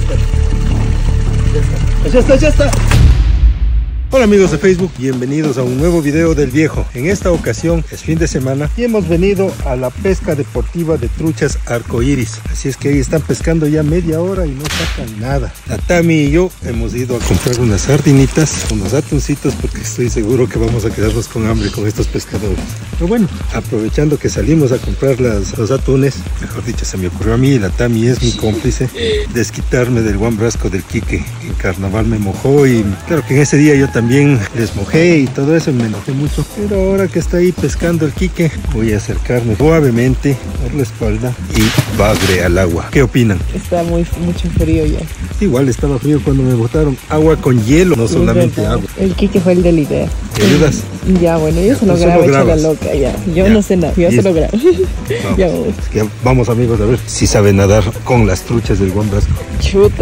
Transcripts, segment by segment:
Ya está. Hola amigos de Facebook, bienvenidos a un nuevo video del viejo. En esta ocasión es fin de semana y hemos venido a la pesca deportiva de truchas arcoíris. Así es que ahí están pescando ya media hora y no sacan nada. La Tami y yo hemos ido a comprar unas sardinitas, unos atuncitos, porque estoy seguro que vamos a quedarnos con hambre con estos pescadores. Pero bueno, aprovechando que salimos a comprar los atunes, mejor dicho, se me ocurrió a mí, y la Tami es mi cómplice, desquitarme del guambrasco del Quique. En carnaval me mojó y claro que en ese día yo también les mojé y todo eso, me enojé mucho. Pero ahora que está ahí pescando el Quique, voy a acercarme suavemente por la espalda y bagre al agua. ¿Qué opinan? Está mucho frío ya. Igual estaba frío cuando me botaron agua con hielo, no solamente agua. El Quique fue el de la idea. ¿Me ayudas? Ya, bueno, yo solo grabo, hecho la loca, ya. Yo no sé nada, yo solo grabo. Vamos. Ya vamos. Es que vamos amigos, a ver si sabe nadar con las truchas del guambrasco. Chuta.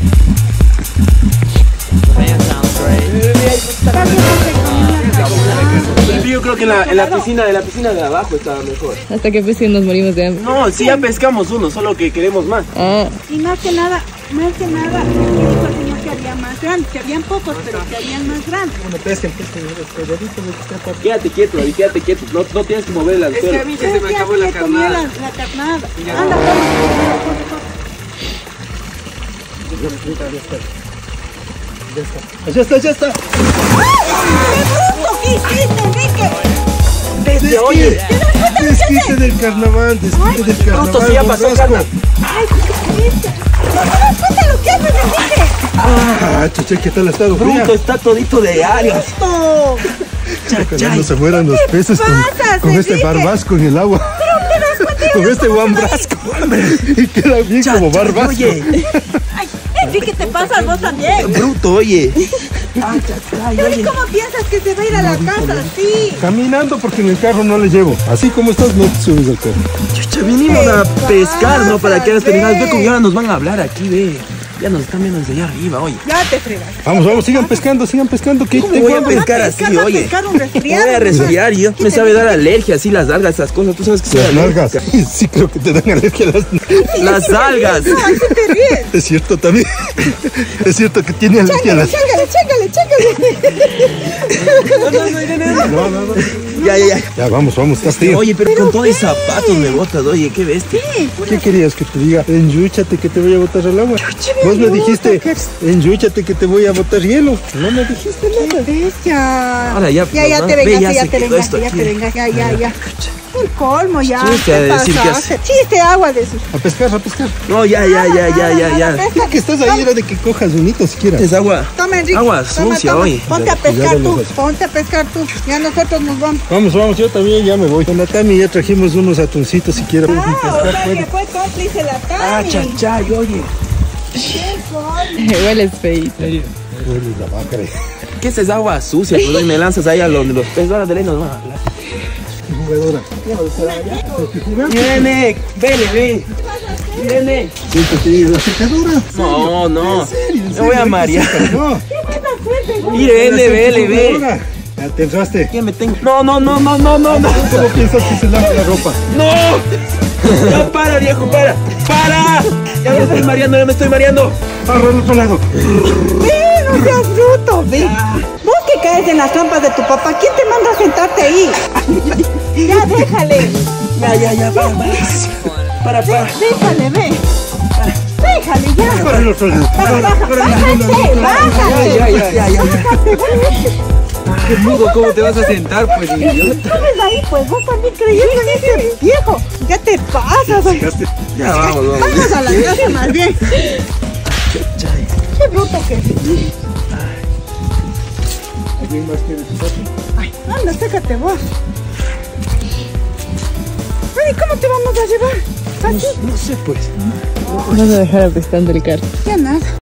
Yo creo que en la piscina de abajo estaba mejor. Hasta que pesquen nos morimos de hambre. No, sí ya pescamos uno, solo que queremos más. Ah. Y más que nada, me dijo el señor que había más grandes, que habían pocos, pero que habían más grandes. Bueno, pesquen. Quédate quieto, David, quédate quieto. No tienes que mover el anzuelo. Es que a mí se me acabó la carnada. La carnada. Anda, corre. Ya está. ¡Qué bruto que hiciste, Enrique! Oye, Desquite del carnaval, bruto, si ya pasó, carnal. ¡Ay, qué hiciste! ¿No te das cuenta lo que haces, Enrique? Ah, chuche, ¿qué tal ha estado? Bruto, está todito de áreas. ¡Bruto! Ojalá no se mueran los peces con este Enrique? barbasco en el agua. ¿Pero te das cuenta? Con este guambrasco. Y queda bien como barbasco. Oye, ¡Ay, Enrique, te pasas vos también! bruto, oye. ¿Pero y cómo piensas que se va a ir a la casa así? Caminando porque en el carro no le llevo. Así como estás, no te subes al carro. Chucha, vinimos a pescar, ¿no? Para que hagas terminadas. Ve ve. como ya nos van a hablar aquí, ve. Ya nos están viendo desde allá arriba, oye. Ya te fregas. Vamos, sigan pescando. Que ¿Cómo tengo voy a hambre. pescar así, va a oye? pescar un Me resfriado. voy a resfriar y yo me sabe dar alergia, así las algas, esas cosas. Tú sabes que soy Las nalgas. alérgica. Sí, creo que te dan alergia a las... Las algas. No, ¿a qué te ríes? Es cierto también. Es cierto que tiene alergia a las... Chángale. No. Ya. Ya, vamos, estás tío. Oye, pero con todo y zapatos me botas, oye, qué bestia. ¿Qué querías que te diga? Enjúchate que te voy a botar al agua. Vos me dijiste, enjúchate que te voy a botar hielo. No me dijiste nada. Bestia. Ahora ya, Ya ve, te vengaste, ya ya se te quedó vengaste, esto ya aquí. te vengaste, ya. El colmo ya. Chiste a ¿Qué decir que pasaste? Chiste, agua de sus. A pescar. No, ya. ¿Qué estás ahí? Era de que cojas un hito siquiera. Es agua. Toma, Enrique. Agua Toma, sucia, toma. oye. Ponte a Ya pescar lo tú. dejas. Ponte a pescar tú. Ya nosotros nos vamos. Vamos, yo también ya me voy. Con la Tami ya trajimos unos atuncitos si quieres. O sea que fue cómplice la Tami. Chachay, oye. Hueles feito. Huele la vaca. ¿Qué es esa agua sucia? Pues hoy me lanzas ahí a donde los peces. Ahora de ley nos van a hablar. Jugadora. Viene, ven. Viene. Siéntate, la secadora. No. En serio, Me voy a marear. No. Mire, ve. Jugadora. Ya te entraste. ¿Quién me tengo? No. ¿Cómo piensas que se lava la ropa? ¡No! ¡Ya para, viejo, para! Ya me estoy mareando. Arra al otro lado. No seas bruto, ve. Vos que caes en las trampas de tu papá, ¿quién te manda a sentarte ahí? Ya, déjale. Ya, para. Déjale, ve. Déjale, ya. Para el otro lado. Bájate. Ya. Qué mudo, ¿cómo te vas a sentar, pues, idiota? ¿Qué ves ahí? Pues vos también creyendo en ese viejo. Ya te pasas. Ya, vamos. Vamos a la casa más bien. Qué bruto que eres. ¿Alguien más quiere sentarse? Ay, anda, sécate vos. Ay, ¿cómo te vamos a llevar? ¿Así? No sé, pues. Vas a dejar apestando el carro. Ya nada.